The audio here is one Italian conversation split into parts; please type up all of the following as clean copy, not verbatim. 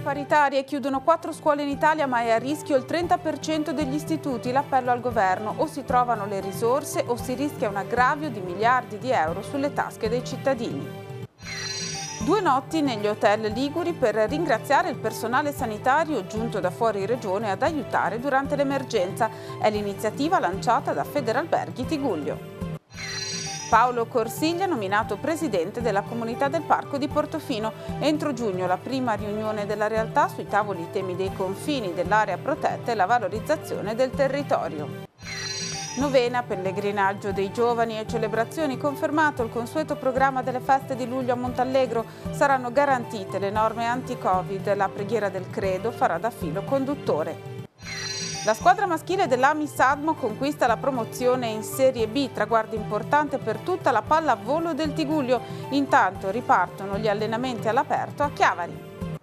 paritarie, chiudono 4 scuole in Italia ma è a rischio il 30% degli istituti. L'appello al governo: o si trovano le risorse o si rischia un aggravio di miliardi di euro sulle tasche dei cittadini. 2 notti negli hotel liguri per ringraziare il personale sanitario giunto da fuori regione ad aiutare durante l'emergenza. È l'iniziativa lanciata da Federalberghi Tigullio. Paolo Corsiglia nominato presidente della comunità del Parco di Portofino. Entro giugno la prima riunione della realtà sui tavoli temi dei confini dell'area protetta e la valorizzazione del territorio. Novena, pellegrinaggio dei giovani e celebrazioni. Confermato il consueto programma delle feste di luglio a Montallegro. Saranno garantite le norme anti-Covid. La preghiera del credo farà da filo conduttore. La squadra maschile dell'Ami Sadmo conquista la promozione in Serie B, traguardo importante per tutta la pallavolo del Tigullio. Intanto ripartono gli allenamenti all'aperto a Chiavari.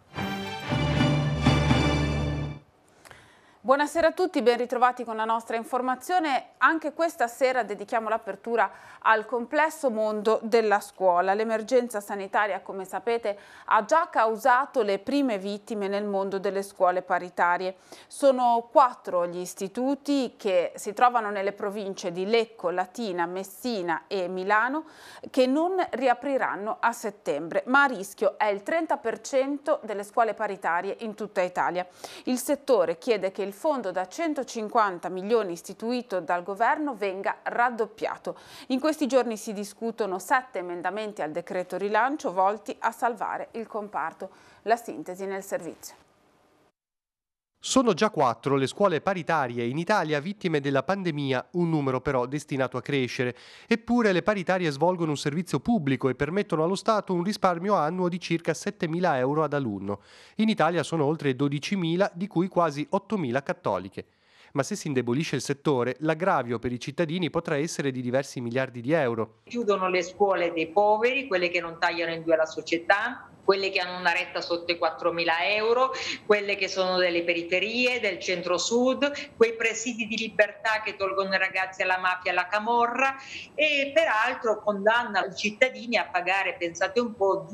Buonasera a tutti, ben ritrovati con la nostra informazione. Anche questa sera dedichiamo l'apertura al complesso mondo della scuola. L'emergenza sanitaria, come sapete, ha già causato le prime vittime nel mondo delle scuole paritarie. Sono 4 gli istituti che si trovano nelle province di Lecco, Latina, Messina e Milano che non riapriranno a settembre, ma a rischio è il 30% delle scuole paritarie in tutta Italia. Il settore chiede che il fondo da 150 milioni istituito dal governo venga raddoppiato. In questi giorni si discutono 7 emendamenti al decreto rilancio volti a salvare il comparto. La sintesi nel servizio. Sono già 4 le scuole paritarie in Italia vittime della pandemia, un numero però destinato a crescere. Eppure le paritarie svolgono un servizio pubblico e permettono allo Stato un risparmio annuo di circa 7.000 euro ad alunno. In Italia sono oltre 12.000, di cui quasi 8.000 cattoliche. Ma se si indebolisce il settore, l'aggravio per i cittadini potrà essere di diversi miliardi di euro. Chiudono le scuole dei poveri, quelle che non tagliano in due la società, quelle che hanno una retta sotto i 4.000 euro, quelle che sono delle periferie, del centro-sud, quei presidi di libertà che tolgono i ragazzi alla mafia e alla camorra e peraltro condanna i cittadini a pagare, pensate un po',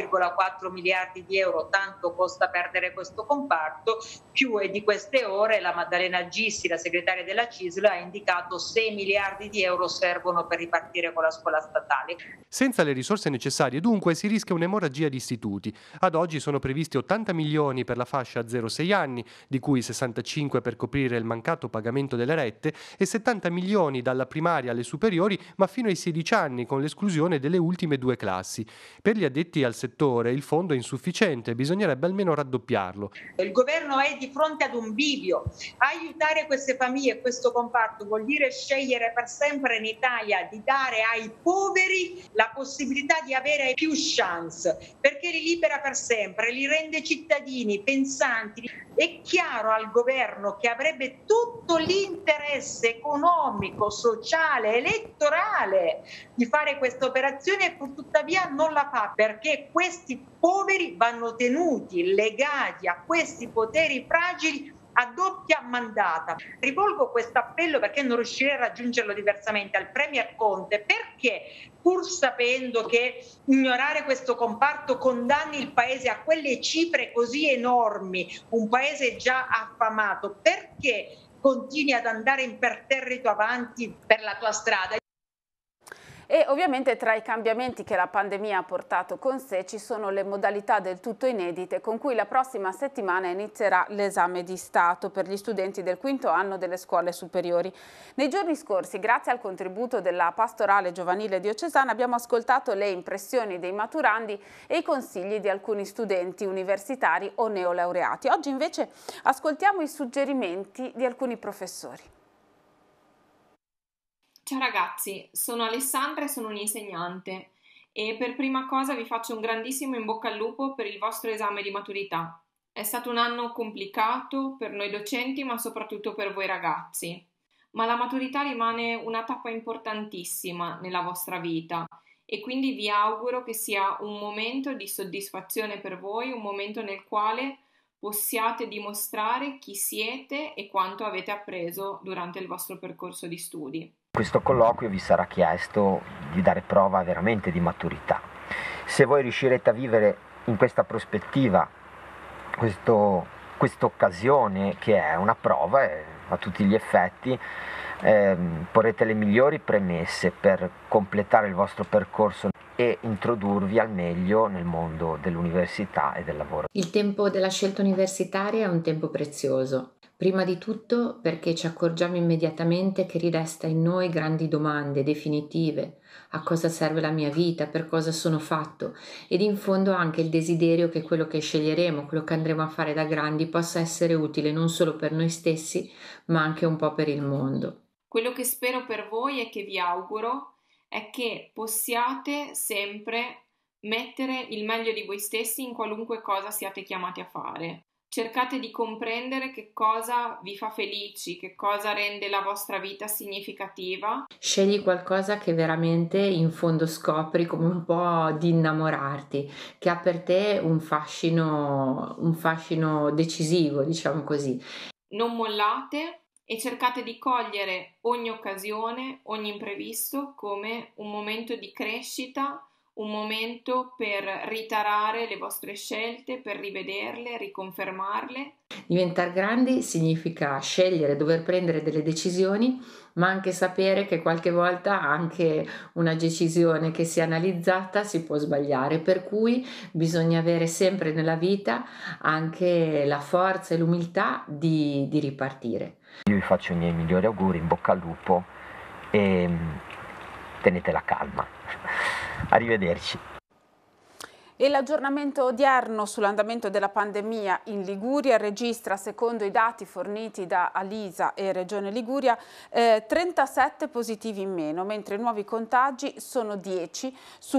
2,4 miliardi di euro, tanto costa perdere questo comparto, più e di queste ore la Maddalena Gissi, la segretaria della CISL, ha indicato 6 miliardi di euro servono per ripartire con la scuola statale. Senza le risorse necessarie dunque si rischia un'emorragia di istituti. Ad oggi sono previsti 80 milioni per la fascia 0-6 anni, di cui 65 per coprire il mancato pagamento delle rette e 70 milioni dalla primaria alle superiori, ma fino ai 16 anni con l'esclusione delle ultime 2 classi. Per gli addetti al settore il fondo è insufficiente, bisognerebbe almeno raddoppiarlo. Il governo è di fronte ad un bivio. Aiutare queste famiglie e questo comparto vuol dire scegliere per sempre in Italia di dare ai poveri la possibilità di avere più chance, perché li libera per sempre, li rende cittadini pensanti. È chiaro al governo che avrebbe tutto l'interesse economico, sociale, elettorale di fare questa operazione e tuttavia non la fa, perché questi poveri vanno tenuti legati a questi poteri fragili a doppia mandata. Rivolgo questo appello, perché non riuscirei a raggiungerlo diversamente, al Premier Conte, perché pur sapendo che ignorare questo comparto condanni il Paese a quelle cifre così enormi, un Paese già affamato, perché continui ad andare imperterrito avanti per la tua strada? E ovviamente tra i cambiamenti che la pandemia ha portato con sé ci sono le modalità del tutto inedite con cui la prossima settimana inizierà l'esame di Stato per gli studenti del quinto anno delle scuole superiori. Nei giorni scorsi, grazie al contributo della Pastorale Giovanile Diocesana, abbiamo ascoltato le impressioni dei maturandi e i consigli di alcuni studenti universitari o neolaureati. Oggi invece ascoltiamo i suggerimenti di alcuni professori. Ciao ragazzi, sono Alessandra e sono un'insegnante e per prima cosa vi faccio un grandissimo in bocca al lupo per il vostro esame di maturità. È stato un anno complicato per noi docenti ma soprattutto per voi ragazzi, ma la maturità rimane una tappa importantissima nella vostra vita e quindi vi auguro che sia un momento di soddisfazione per voi, un momento nel quale possiate dimostrare chi siete e quanto avete appreso durante il vostro percorso di studi. In questo colloquio vi sarà chiesto di dare prova veramente di maturità. Se voi riuscirete a vivere in questa prospettiva questa occasione, che è una prova a tutti gli effetti. Porrete le migliori premesse per completare il vostro percorso e introdurvi al meglio nel mondo dell'università e del lavoro. Il tempo della scelta universitaria è un tempo prezioso. Prima di tutto perché ci accorgiamo immediatamente che riresta in noi grandi domande definitive: a cosa serve la mia vita, per cosa sono fatto, ed in fondo anche il desiderio che quello che sceglieremo, quello che andremo a fare da grandi, possa essere utile non solo per noi stessi, ma anche un po' per il mondo. Quello che spero per voi e che vi auguro è che possiate sempre mettere il meglio di voi stessi in qualunque cosa siate chiamati a fare. Cercate di comprendere che cosa vi fa felici, che cosa rende la vostra vita significativa. Scegli qualcosa che veramente in fondo scopri come un po' di innamorarti, che ha per te un fascino decisivo, diciamo così. Non mollate e cercate di cogliere ogni occasione, ogni imprevisto come un momento di crescita, un momento per ritarare le vostre scelte, per rivederle, riconfermarle. Diventare grandi significa scegliere, dover prendere delle decisioni, ma anche sapere che qualche volta anche una decisione che sia analizzata si può sbagliare, per cui bisogna avere sempre nella vita anche la forza e l'umiltà di ripartire. Io vi faccio i miei migliori auguri, in bocca al lupo e tenetela calma. Arrivederci. E l'aggiornamento odierno sull'andamento della pandemia in Liguria registra, secondo i dati forniti da Alisa e Regione Liguria, 37 positivi in meno, mentre i nuovi contagi sono 10 su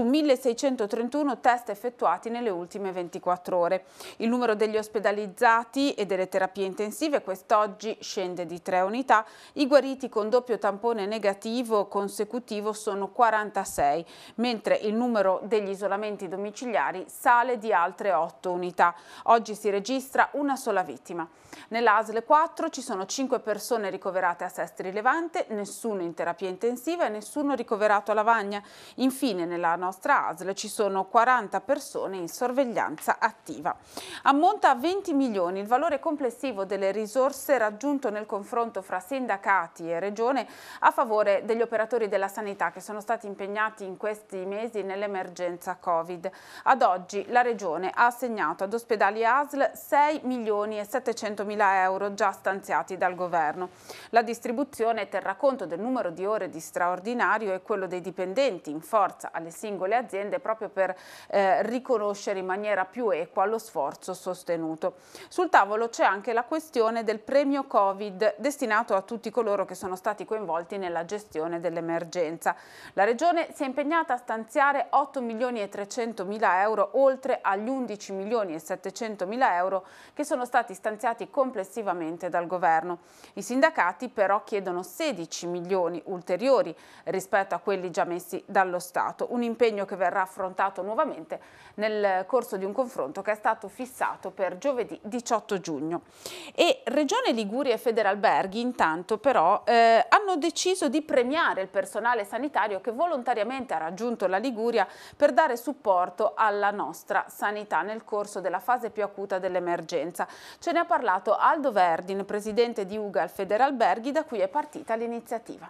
1631 test effettuati nelle ultime 24 ore. Il numero degli ospedalizzati e delle terapie intensive quest'oggi scende di 3 unità, i guariti con doppio tampone negativo consecutivo sono 46, mentre il numero degli isolamenti domiciliari sale di altre 8 unità. Oggi si registra una sola vittima. Nella ASL 4 ci sono 5 persone ricoverate a Sestri Levante, nessuno in terapia intensiva e nessuno ricoverato a Lavagna. Infine nella nostra ASL ci sono 40 persone in sorveglianza attiva. Ammonta a 20 milioni il valore complessivo delle risorse raggiunto nel confronto fra sindacati e Regione a favore degli operatori della sanità che sono stati impegnati in questi mesi nell'emergenza Covid. Ad oggi la Regione ha assegnato ad ospedali e ASL 6 milioni e 700 mila euro già stanziati dal Governo. La distribuzione terrà conto del numero di ore di straordinario e quello dei dipendenti in forza alle singole aziende proprio per riconoscere in maniera più equa lo sforzo sostenuto. Sul tavolo c'è anche la questione del premio Covid destinato a tutti coloro che sono stati coinvolti nella gestione dell'emergenza. La Regione si è impegnata a stanziare 8 milioni e 300 mila euro oltre agli 11 milioni e 700 mila euro che sono stati stanziati complessivamente dal Governo. I sindacati però chiedono 16 milioni ulteriori rispetto a quelli già messi dallo Stato, un impegno che verrà affrontato nuovamente nel corso di un confronto che è stato fissato per giovedì 18 giugno. E Regione Liguria e Federalberghi intanto però hanno deciso di premiare il personale sanitario che volontariamente ha raggiunto la Liguria per dare supporto alla nostra sanità nel corso della fase più acuta dell'emergenza. Ce ne ha parlato Aldo Verdin, presidente di UGAL Federalberghi, da cui è partita l'iniziativa.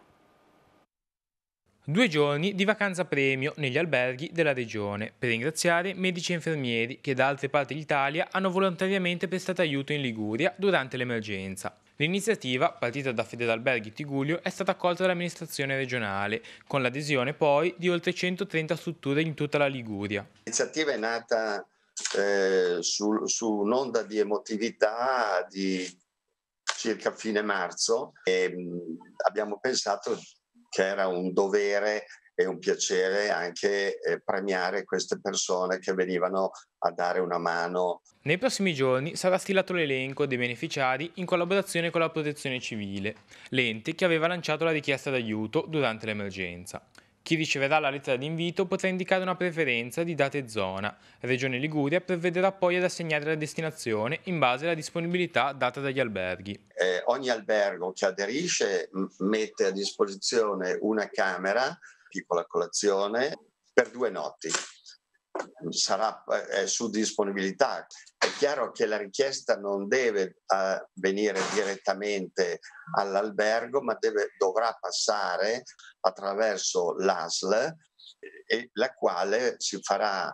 2 giorni di vacanza premio negli alberghi della regione per ringraziare medici e infermieri che da altre parti d'Italia hanno volontariamente prestato aiuto in Liguria durante l'emergenza. L'iniziativa, partita da Federalberghi Tigullio, è stata accolta dall'amministrazione regionale, con l'adesione poi di oltre 130 strutture in tutta la Liguria. L'iniziativa è nata su un'onda di emotività di circa fine marzo e abbiamo pensato che era un dovere e un piacere anche premiare queste persone che venivano a dare una mano. Nei prossimi giorni sarà stilato l'elenco dei beneficiari in collaborazione con la Protezione Civile, l'ente che aveva lanciato la richiesta d'aiuto durante l'emergenza. Chi riceverà la lettera d'invito potrà indicare una preferenza di data e zona. Regione Liguria provvederà poi ad assegnare la destinazione in base alla disponibilità data dagli alberghi. Ogni albergo che aderisce mette a disposizione una camera, piccola colazione, per 2 notti. è su disponibilità. È chiaro che la richiesta non deve venire direttamente all'albergo, ma dovrà passare attraverso l'ASL, la quale si farà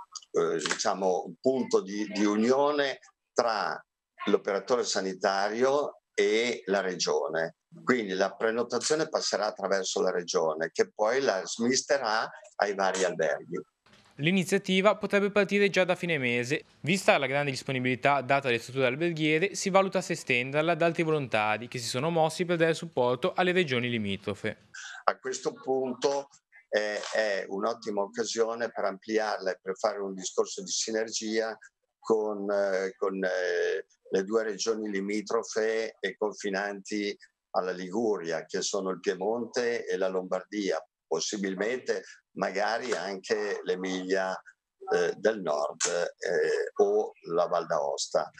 un punto di unione tra l'operatore sanitario e la regione. Quindi la prenotazione passerà attraverso la regione, che poi la smisterà ai vari alberghi. L'iniziativa potrebbe partire già da fine mese. Vista la grande disponibilità data alle strutture alberghiere, si valuta se estenderla ad altri volontari che si sono mossi per dare supporto alle regioni limitrofe. A questo punto è un'ottima occasione per ampliarla e per fare un discorso di sinergia con le due regioni limitrofe e confinanti alla Liguria, che sono il Piemonte e la Lombardia, possibilmente magari anche l'Emilia del Nord o la Val d'Aosta.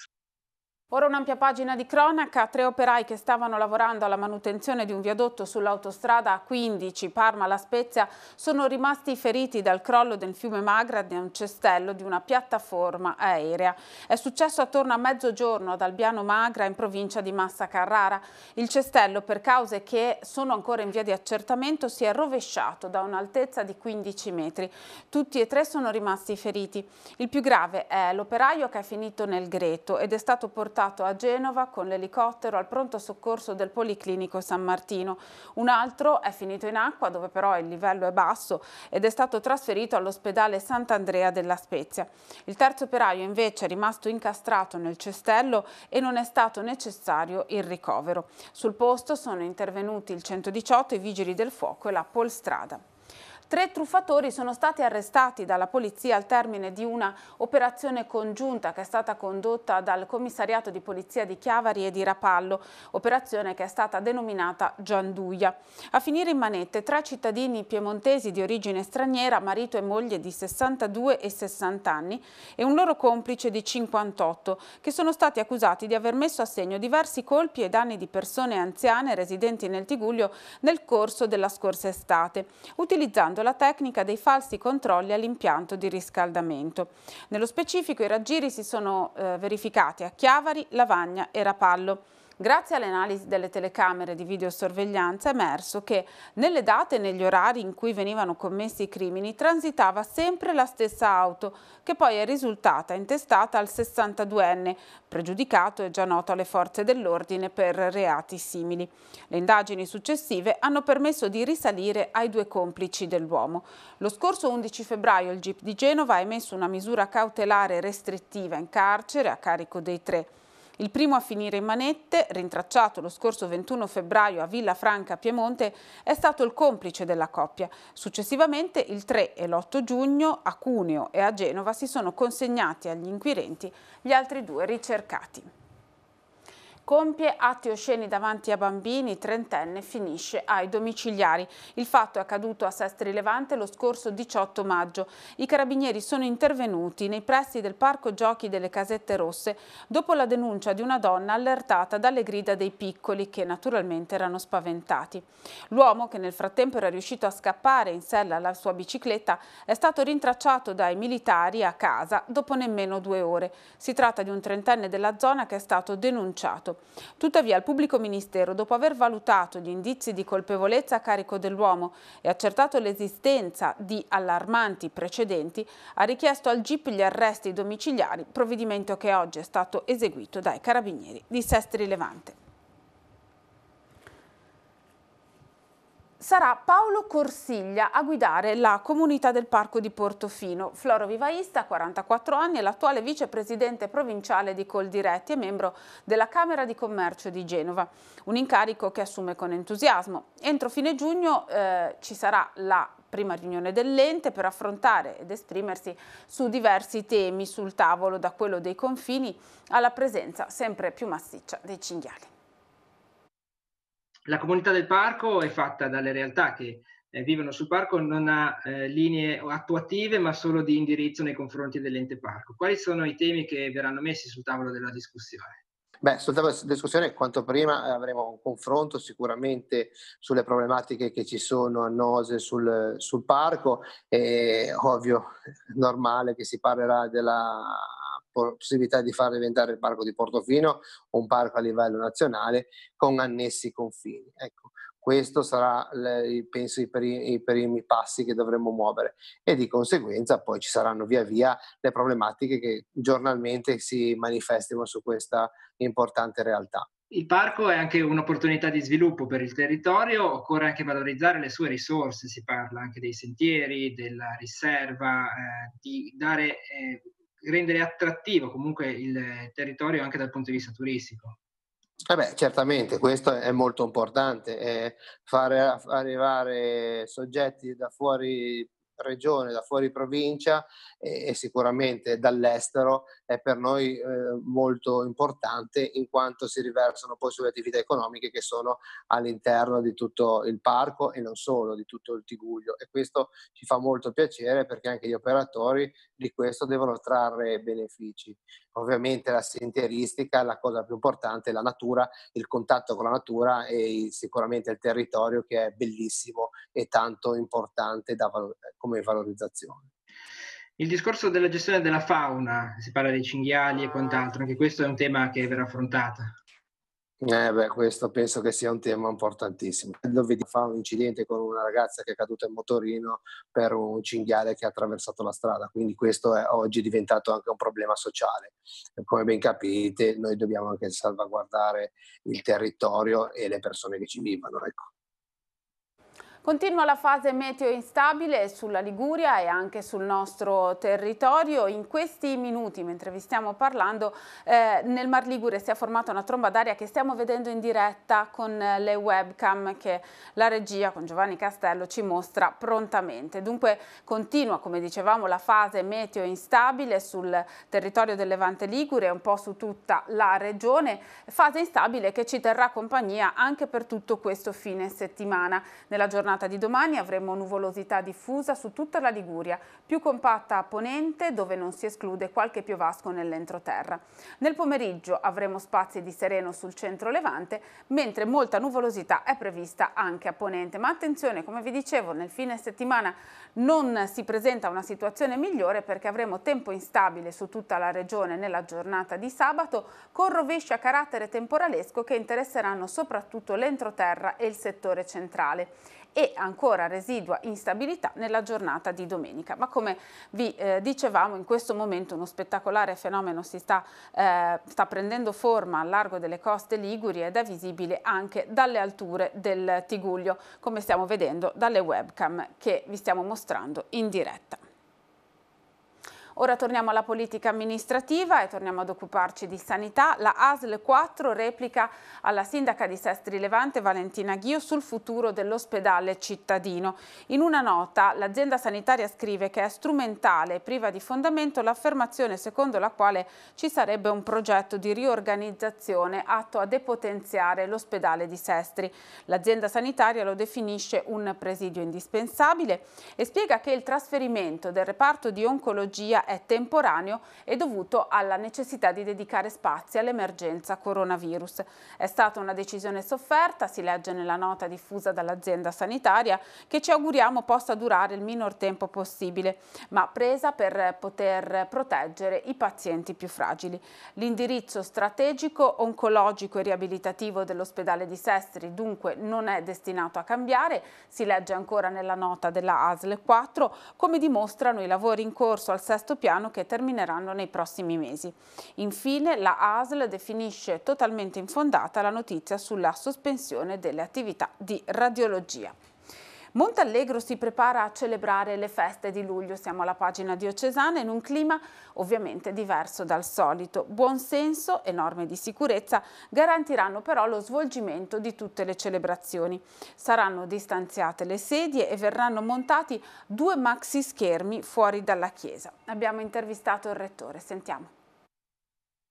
Ora un'ampia pagina di cronaca. 3 operai che stavano lavorando alla manutenzione di un viadotto sull'autostrada A15 Parma-La Spezia sono rimasti feriti dal crollo del fiume Magra di un cestello di una piattaforma aerea. È successo attorno a mezzogiorno ad Albiano Magra, in provincia di Massa Carrara. Il cestello, per cause che sono ancora in via di accertamento, si è rovesciato da un'altezza di 15 metri. Tutti e 3 sono rimasti feriti. Il più grave è l'operaio, che è finito nel greto ed è stato portato a Genova con l'elicottero al pronto soccorso del Policlinico San Martino. Un altro è finito in acqua, dove però il livello è basso, ed è stato trasferito all'ospedale Sant'Andrea della Spezia. Il terzo operaio invece è rimasto incastrato nel cestello e non è stato necessario il ricovero. Sul posto sono intervenuti il 118, i vigili del fuoco e la Polstrada. 3 truffatori sono stati arrestati dalla polizia al termine di una operazione congiunta che è stata condotta dal commissariato di polizia di Chiavari e di Rapallo, operazione che è stata denominata Gianduia. A finire in manette 3 cittadini piemontesi di origine straniera, marito e moglie di 62 e 60 anni, e un loro complice di 58, che sono stati accusati di aver messo a segno diversi colpi ai danni di persone anziane residenti nel Tigullio nel corso della scorsa estate, utilizzando la tecnica dei falsi controlli all'impianto di riscaldamento. Nello specifico i raggiri si sono verificati a Chiavari, Lavagna e Rapallo. Grazie alle analisi delle telecamere di videosorveglianza è emerso che nelle date e negli orari in cui venivano commessi i crimini transitava sempre la stessa auto, che poi è risultata intestata al 62enne, pregiudicato e già noto alle forze dell'ordine per reati simili. Le indagini successive hanno permesso di risalire ai 2 complici dell'uomo. Lo scorso 11 febbraio il GIP di Genova ha emesso una misura cautelare restrittiva in carcere a carico dei 3. Il primo a finire in manette, rintracciato lo scorso 21 febbraio a Villafranca, Piemonte, è stato il complice della coppia. Successivamente, il 3 e l'8 giugno, a Cuneo e a Genova si sono consegnati agli inquirenti gli altri 2 ricercati. Compie atti osceni davanti a bambini, 30enne finisce ai domiciliari. Il fatto è accaduto a Sestri Levante lo scorso 18 maggio. I carabinieri sono intervenuti nei pressi del parco giochi delle Casette Rosse dopo la denuncia di una donna allertata dalle grida dei piccoli, che naturalmente erano spaventati. L'uomo, che nel frattempo era riuscito a scappare in sella alla sua bicicletta, è stato rintracciato dai militari a casa dopo nemmeno 2 ore. Si tratta di un 30enne della zona che è stato denunciato. Tuttavia il pubblico ministero, dopo aver valutato gli indizi di colpevolezza a carico dell'uomo e accertato l'esistenza di allarmanti precedenti, ha richiesto al GIP gli arresti domiciliari, provvedimento che oggi è stato eseguito dai carabinieri di Sestri Levante. Sarà Paolo Corsiglia a guidare la comunità del Parco di Portofino. Florovivaista, 44 anni, è l'attuale vicepresidente provinciale di Coldiretti e membro della Camera di Commercio di Genova. Un incarico che assume con entusiasmo. Entro fine giugno ci sarà la prima riunione dell'ente per affrontare ed esprimersi su diversi temi sul tavolo, da quello dei confini alla presenza sempre più massiccia dei cinghiali. La comunità del parco è fatta dalle realtà che vivono sul parco, non ha linee attuative ma solo di indirizzo nei confronti dell'ente parco. Quali sono i temi che verranno messi sul tavolo della discussione? Sul tavolo di discussione quanto prima avremo un confronto sicuramente sulle problematiche che ci sono annose sul parco. È ovvio, normale che si parlerà della possibilità di far diventare il parco di Portofino un parco a livello nazionale con annessi confini. Ecco, questo sarà penso i primi passi che dovremo muovere e di conseguenza poi ci saranno via via le problematiche che giornalmente si manifestano su questa importante realtà. Il parco è anche un'opportunità di sviluppo per il territorio, occorre anche valorizzare le sue risorse, si parla anche dei sentieri, della riserva, di rendere attrattivo comunque il territorio anche dal punto di vista turistico. Certamente, questo è molto importante, fare arrivare soggetti da fuori regione, da fuori provincia e sicuramente dall'estero è per noi molto importante, in quanto si riversano poi sulle attività economiche che sono all'interno di tutto il parco e non solo, di tutto il Tigullio, e questo ci fa molto piacere perché anche gli operatori di questo devono trarre benefici. Ovviamente la sentieristica, la cosa più importante è la natura, il contatto con la natura e sicuramente il territorio che è bellissimo e tanto importante come valorizzazione. Il discorso della gestione della fauna, si parla dei cinghiali e quant'altro, anche questo è un tema che verrà affrontato. Questo penso che sia un tema importantissimo. Dove fa un incidente con una ragazza che è caduta in motorino per un cinghiale che ha attraversato la strada, quindi questo è oggi diventato anche un problema sociale. Come ben capite, noi dobbiamo anche salvaguardare il territorio e le persone che ci vivono, ecco. Continua la fase meteo instabile sulla Liguria e anche sul nostro territorio. In questi minuti, mentre vi stiamo parlando, nel Mar Ligure si è formata una tromba d'aria che stiamo vedendo in diretta con le webcam che la regia con Giovanni Castello ci mostra prontamente. Dunque continua, come dicevamo, la fase meteo instabile sul territorio del Levante Ligure e un po' su tutta la regione, fase instabile che ci terrà compagnia anche per tutto questo fine settimana. Nella giornata di domani avremo nuvolosità diffusa su tutta la Liguria, più compatta a ponente dove non si esclude qualche piovasco nell'entroterra. Nel pomeriggio avremo spazi di sereno sul centro Levante, mentre molta nuvolosità è prevista anche a ponente. Ma attenzione, come vi dicevo, nel fine settimana non si presenta una situazione migliore perché avremo tempo instabile su tutta la regione nella giornata di sabato, con rovesci a carattere temporalesco che interesseranno soprattutto l'entroterra e il settore centrale. E ancora residua instabilità nella giornata di domenica. Ma come vi dicevamo, in questo momento uno spettacolare fenomeno sta prendendo forma al largo delle coste liguri ed è visibile anche dalle alture del Tigullio, come stiamo vedendo dalle webcam che vi stiamo mostrando in diretta. Ora torniamo alla politica amministrativa e torniamo ad occuparci di sanità. La ASL 4 replica alla sindaca di Sestri Levante Valentina Ghio sul futuro dell'ospedale cittadino. In una nota l'azienda sanitaria scrive che è strumentale e priva di fondamento l'affermazione secondo la quale ci sarebbe un progetto di riorganizzazione atto a depotenziare l'ospedale di Sestri. L'azienda sanitaria lo definisce un presidio indispensabile e spiega che il trasferimento del reparto di oncologia è temporaneo e dovuto alla necessità di dedicare spazi all'emergenza coronavirus. È stata una decisione sofferta, si legge nella nota diffusa dall'azienda sanitaria, che ci auguriamo possa durare il minor tempo possibile, ma presa per poter proteggere i pazienti più fragili. L'indirizzo strategico, oncologico e riabilitativo dell'ospedale di Sestri dunque non è destinato a cambiare, si legge ancora nella nota della ASL 4, come dimostrano i lavori in corso al sesto piano che termineranno nei prossimi mesi. Infine la ASL definisce totalmente infondata la notizia sulla sospensione delle attività di radiologia. Montallegro si prepara a celebrare le feste di luglio, siamo alla pagina diocesana, in un clima ovviamente diverso dal solito. Buon senso e norme di sicurezza garantiranno però lo svolgimento di tutte le celebrazioni. Saranno distanziate le sedie e verranno montati 2 maxi schermi fuori dalla chiesa. Abbiamo intervistato il rettore, sentiamo.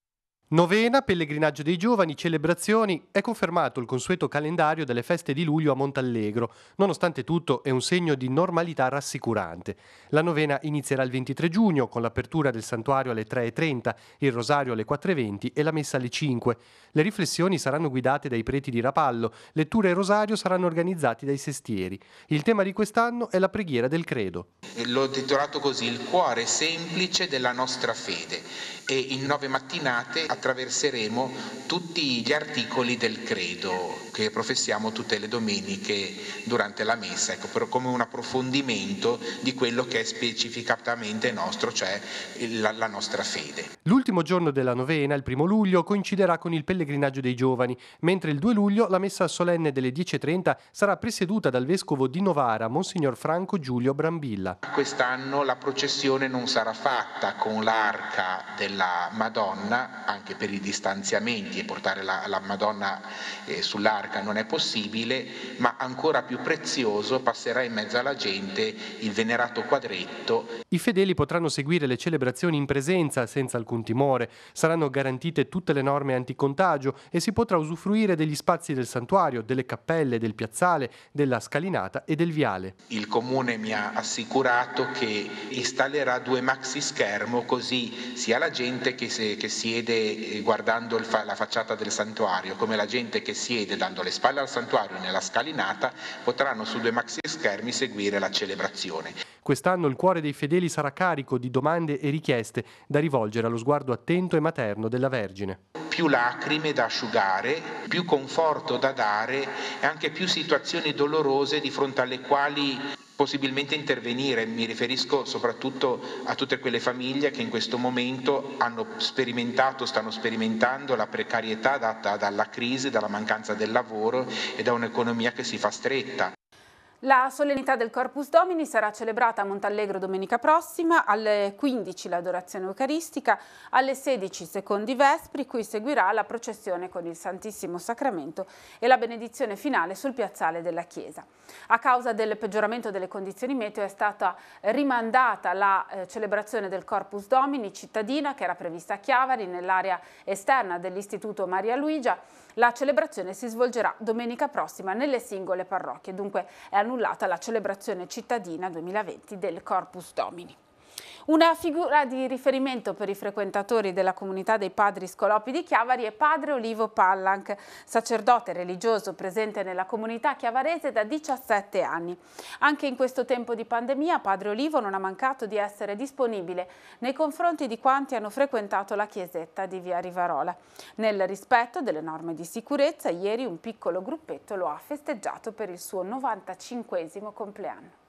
Novena, pellegrinaggio dei giovani, celebrazioni. È confermato il consueto calendario delle feste di luglio a Montallegro. Nonostante tutto è un segno di normalità rassicurante. La novena inizierà il 23 giugno con l'apertura del santuario alle 3:30, il rosario alle 4:20 e la messa alle 5. Le riflessioni saranno guidate dai preti di Rapallo, letture e rosario saranno organizzati dai sestieri. Il tema di quest'anno è la preghiera del credo. L'ho titolato così: il cuore semplice della nostra fede. E in 9 mattinate attraverseremo tutti gli articoli del credo che professiamo tutte le domeniche durante la messa, come un approfondimento di quello che è specificatamente nostro, cioè la nostra fede. L'ultimo giorno della novena, il 1 luglio, coinciderà con il pellegrinaggio dei giovani, mentre il 2 luglio la messa solenne delle 10:30 sarà presieduta dal vescovo di Novara, Monsignor Franco Giulio Brambilla. Quest'anno la processione non sarà fatta con l'arca della Madonna, anche per i distanziamenti, e portare la Madonna sull'arca non è possibile, ma ancora più prezioso passerà in mezzo alla gente il venerato quadretto. I fedeli potranno seguire le celebrazioni in presenza senza alcun timore, saranno garantite tutte le norme anticontagio e si potrà usufruire degli spazi del santuario, delle cappelle, del piazzale, della scalinata e del viale. Il comune mi ha assicurato che installerà 2 maxi schermo, così sia la gente che siede guardando la facciata del santuario, come la gente che siede dando le spalle al santuario nella scalinata, potranno su 2 maxi schermi seguire la celebrazione. Quest'anno il cuore dei fedeli sarà carico di domande e richieste da rivolgere allo sguardo attento e materno della Vergine. Più lacrime da asciugare, più conforto da dare e anche più situazioni dolorose di fronte alle quali possibilmente intervenire. Mi riferisco soprattutto a tutte quelle famiglie che in questo momento stanno sperimentando la precarietà data dalla crisi, dalla mancanza del lavoro e da un'economia che si fa stretta. La solennità del Corpus Domini sarà celebrata a Montallegro domenica prossima, alle 15 l'adorazione eucaristica, alle 16 secondi vespri, cui seguirà la processione con il Santissimo Sacramento e la benedizione finale sul piazzale della chiesa. A causa del peggioramento delle condizioni meteo è stata rimandata la celebrazione del Corpus Domini cittadina, che era prevista a Chiavari nell'area esterna dell'Istituto Maria Luigia. La celebrazione si svolgerà domenica prossima nelle singole parrocchie, dunque è annullata la celebrazione cittadina 2020 del Corpus Domini. Una figura di riferimento per i frequentatori della comunità dei Padri Scolopi di Chiavari è Padre Olivo Pallanc, sacerdote religioso presente nella comunità chiavarese da 17 anni. Anche in questo tempo di pandemia Padre Olivo non ha mancato di essere disponibile nei confronti di quanti hanno frequentato la chiesetta di Via Rivarola. Nel rispetto delle norme di sicurezza, ieri un piccolo gruppetto lo ha festeggiato per il suo 95esimo compleanno.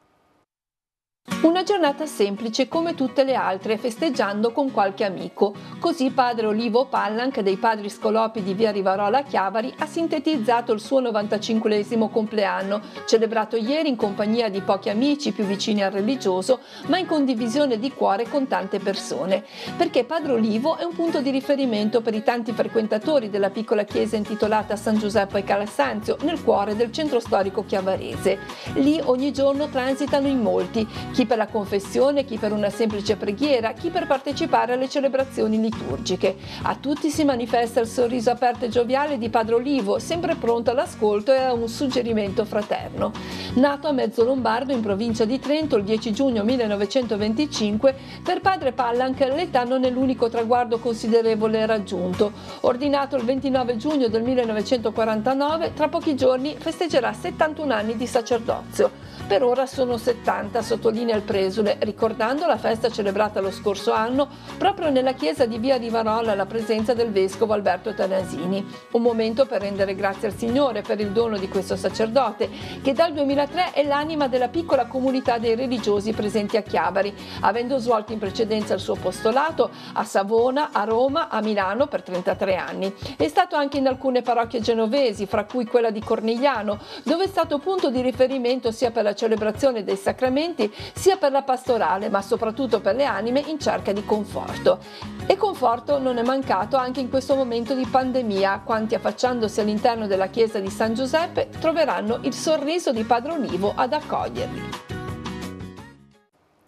Una giornata semplice come tutte le altre, festeggiando con qualche amico. Così Padre Olivo Pallanc dei Padri Scolopi di Via Rivarola a Chiavari ha sintetizzato il suo 95esimo compleanno, celebrato ieri in compagnia di pochi amici più vicini al religioso, ma in condivisione di cuore con tante persone. Perché Padre Olivo è un punto di riferimento per i tanti frequentatori della piccola chiesa intitolata San Giuseppe ai Calasanzio, nel cuore del centro storico chiavarese. Lì ogni giorno transitano in molti, chi per la confessione, chi per una semplice preghiera, chi per partecipare alle celebrazioni liturgiche. A tutti si manifesta il sorriso aperto e gioviale di Padre Olivo, sempre pronto all'ascolto e a un suggerimento fraterno. Nato a Mezzolombardo in provincia di Trento il 10 giugno 1925, per Padre Pallanc l'età non è l'unico traguardo considerevole raggiunto. Ordinato il 29 giugno del 1949, tra pochi giorni festeggerà 71 anni di sacerdozio. Per ora sono 70, sottolinea il presule, ricordando la festa celebrata lo scorso anno proprio nella chiesa di Via Rivarola alla presenza del vescovo Alberto Tanasini. Un momento per rendere grazie al Signore per il dono di questo sacerdote, che dal 2003 è l'anima della piccola comunità dei religiosi presenti a Chiavari, avendo svolto in precedenza il suo apostolato a Savona, a Roma, a Milano per 33 anni. È stato anche in alcune parrocchie genovesi, fra cui quella di Cornigliano, dove è stato punto di riferimento sia per la celebrazione dei sacramenti sia per la pastorale, ma soprattutto per le anime in cerca di conforto. E conforto non è mancato anche in questo momento di pandemia, quanti affacciandosi all'interno della chiesa di San Giuseppe troveranno il sorriso di Padre Olivo ad accoglierli.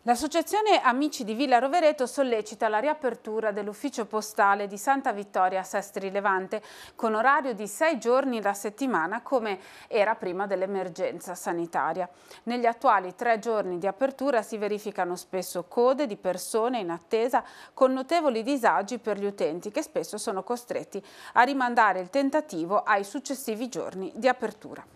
L'associazione Amici di Villa Rovereto sollecita la riapertura dell'ufficio postale di Santa Vittoria a Sestri Levante con orario di 6 giorni la settimana come era prima dell'emergenza sanitaria. Negli attuali 3 giorni di apertura si verificano spesso code di persone in attesa con notevoli disagi per gli utenti che spesso sono costretti a rimandare il tentativo ai successivi giorni di apertura.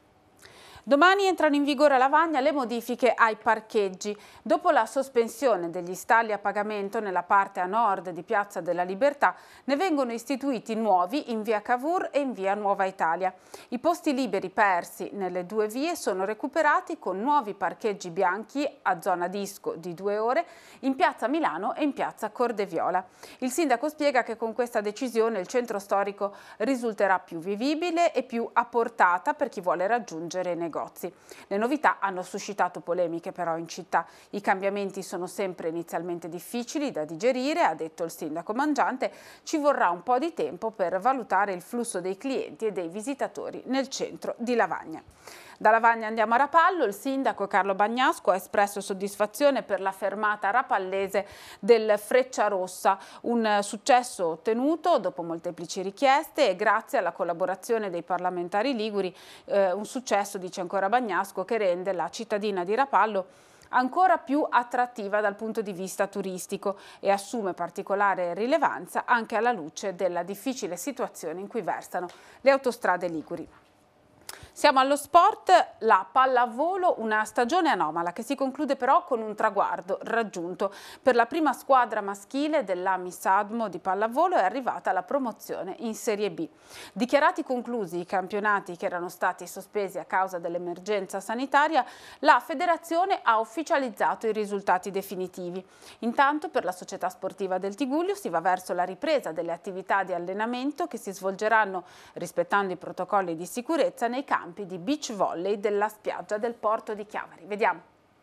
Domani entrano in vigore a Lavagna le modifiche ai parcheggi. Dopo la sospensione degli stalli a pagamento nella parte a nord di Piazza della Libertà, ne vengono istituiti nuovi in via Cavour e in via Nuova Italia. I posti liberi persi nelle 2 vie sono recuperati con nuovi parcheggi bianchi a zona disco di 2 ore in piazza Milano e in piazza Cordeviola. Il sindaco spiega che con questa decisione il centro storico risulterà più vivibile e più a portata per chi vuole raggiungere i negozi. Le novità hanno suscitato polemiche però in città. I cambiamenti sono sempre inizialmente difficili da digerire, ha detto il sindaco Mangiante. Ci vorrà un po' di tempo per valutare il flusso dei clienti e dei visitatori nel centro di Lavagna. Da Lavagna andiamo a Rapallo. Il sindaco Carlo Bagnasco ha espresso soddisfazione per la fermata rapallese del Frecciarossa, un successo ottenuto dopo molteplici richieste e grazie alla collaborazione dei parlamentari liguri, un successo, dice ancora Bagnasco, che rende la cittadina di Rapallo ancora più attrattiva dal punto di vista turistico e assume particolare rilevanza anche alla luce della difficile situazione in cui versano le autostrade liguri. Siamo allo sport, la pallavolo, una stagione anomala che si conclude però con un traguardo raggiunto. Per la prima squadra maschile dell'Ami Sadmo di pallavolo è arrivata la promozione in Serie B. Dichiarati conclusi i campionati che erano stati sospesi a causa dell'emergenza sanitaria, la federazione ha ufficializzato i risultati definitivi. Intanto per la società sportiva del Tigullio si va verso la ripresa delle attività di allenamento che si svolgeranno rispettando i protocolli di sicurezza nei campi di beach volley della spiaggia del porto di Chiavari. Vediamo.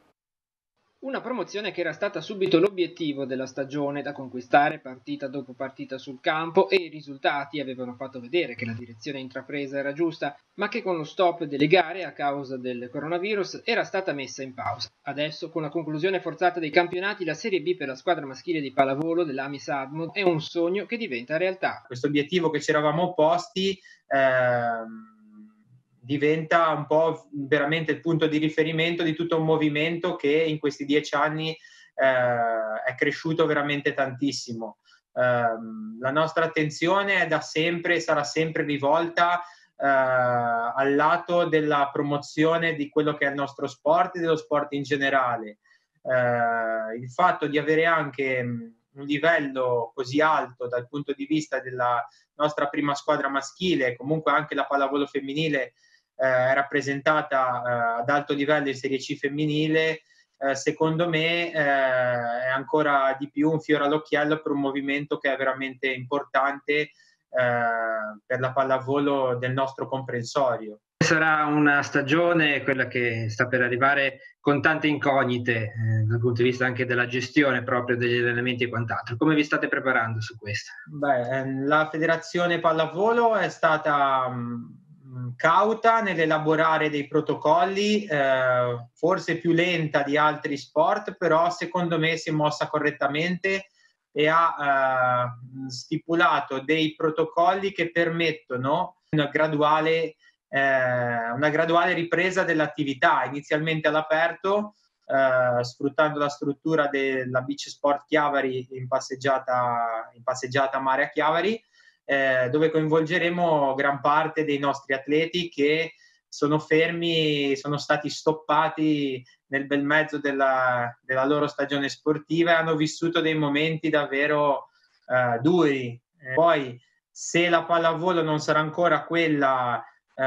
Una promozione che era stata subito l'obiettivo della stagione da conquistare partita dopo partita sul campo e i risultati avevano fatto vedere che la direzione intrapresa era giusta, ma che con lo stop delle gare a causa del coronavirus era stata messa in pausa. Adesso, con la conclusione forzata dei campionati, la Serie B per la squadra maschile di pallavolo dell'Ami Sadmo è un sogno che diventa realtà. Questo obiettivo che ci eravamo posti diventa un po' veramente il punto di riferimento di tutto un movimento che in questi 10 anni è cresciuto veramente tantissimo. La nostra attenzione è da sempre e sarà sempre rivolta al lato della promozione di quello che è il nostro sport e dello sport in generale. Il fatto di avere anche un livello così alto dal punto di vista della nostra prima squadra maschile, comunque anche la pallavolo femminile è rappresentata ad alto livello in Serie C femminile, secondo me è ancora di più un fiore all'occhiello per un movimento che è veramente importante per la pallavolo del nostro comprensorio. Sarà una stagione, quella che sta per arrivare, con tante incognite dal punto di vista anche della gestione proprio degli allenamenti e quant'altro. Come vi state preparando su questo? La Federazione Pallavolo è stata cauta nell'elaborare dei protocolli, forse più lenta di altri sport, però secondo me si è mossa correttamente e ha stipulato dei protocolli che permettono una graduale ripresa dell'attività, inizialmente all'aperto, sfruttando la struttura della Beach Sport Chiavari in passeggiata mare a Chiavari, dove coinvolgeremo gran parte dei nostri atleti che sono fermi, sono stati stoppati nel bel mezzo della loro stagione sportiva e hanno vissuto dei momenti davvero duri. Poi, se la pallavolo non sarà ancora quella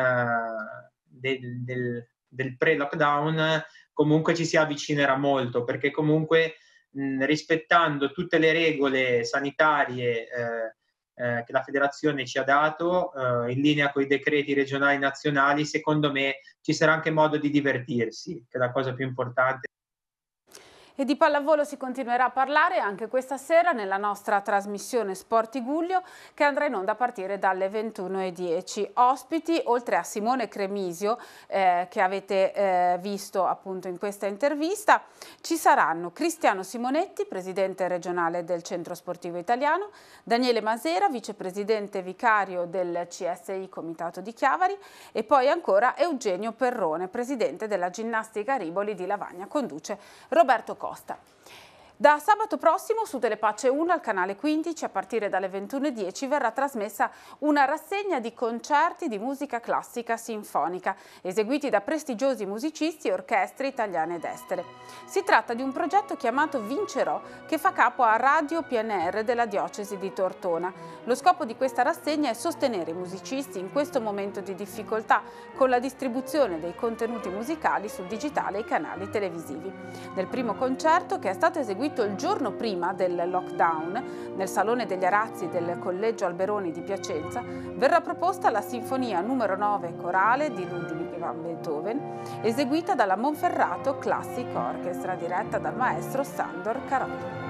del pre-lockdown, comunque ci si avvicinerà molto, perché comunque rispettando tutte le regole sanitarie che la federazione ci ha dato, in linea con i decreti regionali e nazionali, secondo me ci sarà anche modo di divertirsi, che è la cosa più importante. E di pallavolo si continuerà a parlare anche questa sera nella nostra trasmissione Sport Iguglio, che andrà in onda a partire dalle 21:10. Ospiti, oltre a Simone Cremisio, che avete visto appunto in questa intervista, ci saranno Cristiano Simonetti, presidente regionale del Centro Sportivo Italiano, Daniele Masera, vicepresidente vicario del CSI Comitato di Chiavari, e poi ancora Eugenio Perrone, presidente della Ginnastica Rivoli di Lavagna. Conduce Roberto Costa. Da sabato prossimo su Telepace 1 al canale 15 a partire dalle 21:10 verrà trasmessa una rassegna di concerti di musica classica sinfonica eseguiti da prestigiosi musicisti e orchestre italiane ed estere. Si tratta di un progetto chiamato Vincerò, che fa capo a Radio PNR della diocesi di Tortona. Lo scopo di questa rassegna è sostenere i musicisti in questo momento di difficoltà con la distribuzione dei contenuti musicali sul digitale e i canali televisivi. Nel primo concerto, che è stato eseguito il giorno prima del lockdown nel Salone degli Arazzi del Collegio Alberoni di Piacenza, verrà proposta la Sinfonia numero 9 corale di Ludwig van Beethoven, eseguita dalla Monferrato Classic Orchestra, diretta dal maestro Sandor Carollo.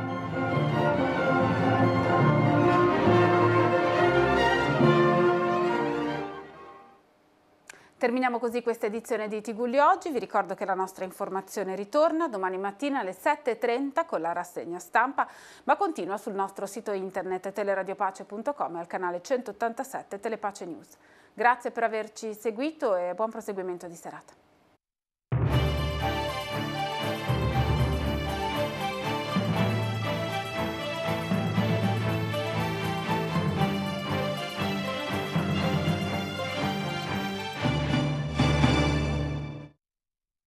Terminiamo così questa edizione di Tigullio Oggi. Vi ricordo che la nostra informazione ritorna domani mattina alle 7:30 con la rassegna stampa, ma continua sul nostro sito internet teleradiopace.com e al canale 187 Telepace News. Grazie per averci seguito e buon proseguimento di serata.